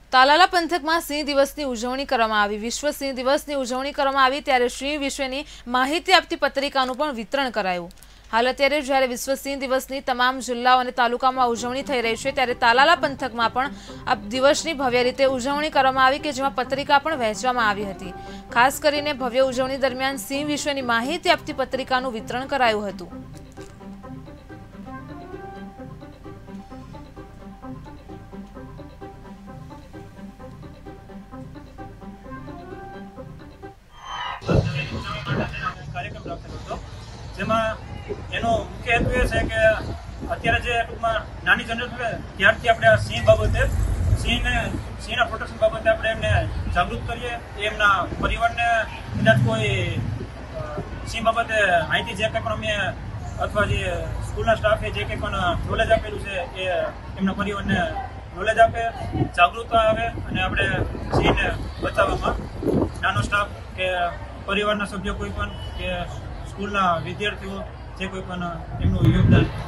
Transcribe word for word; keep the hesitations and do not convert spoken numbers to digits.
તાલાલા પંથકમાં સિંહ દિવસની ઉજવણી કરવામાં આવી। વિશ્વ સિંહ દિવસની ઉજવણી કરવામાં આવી ત્યારે સિંહ વિશેની માહિતી આપતી પત્રિકાનું પણ વિતરણ કરાયું। હાલ અત્યારે જ્યારે વિશ્વ સિંહ દિવસની તમામ જિલ્લાઓ અને તાલુકામાં ઉજવણી થઈ રહી છે ત્યારે તાલાલા પંથકમાં પણ આ દિવસની ભવ્ય રીતે ઉજવણી કરવામાં આવી કે જેમાં પત્રિકા પણ વહેંચવામાં આવી હતી। ખાસ કરીને ભવ્ય ઉજવણી દરમિયાન સિંહ વિશેની માહિતી આપતી પત્રિકાનું વિતરણ કરાયું હતું। કાર્યક્રમ રાખેલો હતો જેમાં એનો મુખ્ય હેતુ એ છે કે અત્યારે જે ટૂંકમાં નાની જનરેશન છે ત્યારથી આપણે આ સિંહ બાબતે સિંહને સિંહના પ્રોટેક્શન બાબતે આપણે એમને જાગૃત કરીએ, એમના પરિવારને કદાચ કોઈ સિંહ બાબતે માહિતી જે કંઈ પણ અમે અથવા જે સ્કૂલના સ્ટાફે જે કંઈ પણ નોલેજ આપેલું છે એ એમના પરિવારને નોલેજ આપે, જાગૃતતા આવે અને આપણે સિંહને બચાવવામાં નાનો સ્ટાફ કે પરિવારના સભ્યો કોઈ પણ કે સ્કૂલના વિદ્યાર્થીઓ જે કોઈ પણ એમનું યોગદાન